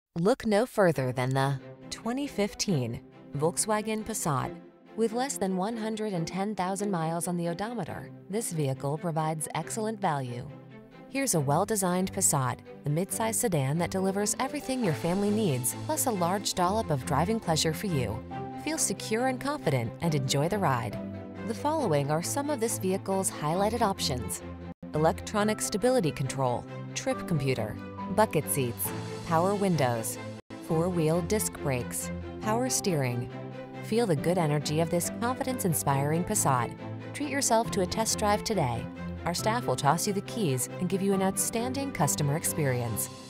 Look no further than the 2015 Volkswagen Passat. With less than 110,000 miles on the odometer, this vehicle provides excellent value. Here's a well-designed Passat, the midsize sedan that delivers everything your family needs, plus a large dollop of driving pleasure for you. Feel secure and confident and enjoy the ride. The following are some of this vehicle's highlighted options: electronic stability control, trip computer, bucket seats, power windows, four-wheel disc brakes, power steering. Feel the good energy of this confidence-inspiring Passat. Treat yourself to a test drive today. Our staff will toss you the keys and give you an outstanding customer experience.